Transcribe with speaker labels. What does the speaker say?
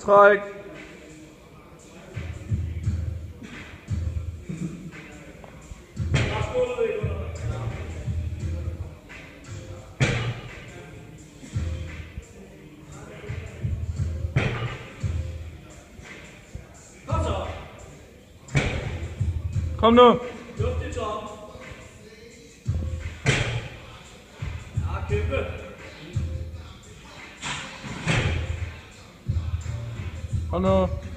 Speaker 1: Træk. Kom nu.
Speaker 2: Luft i top. Ja, kæmpe.
Speaker 1: Kom nu.